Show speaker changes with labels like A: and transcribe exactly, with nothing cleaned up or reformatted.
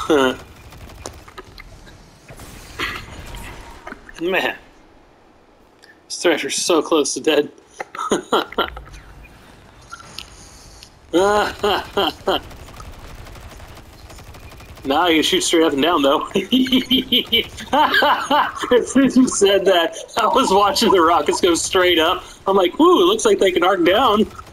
A: Man, this Thrasher's so close to dead. Now you can shoot straight up and down, though. As soon as you said that, I was watching the rockets go straight up. I'm like, ooh, it looks like they can arc down.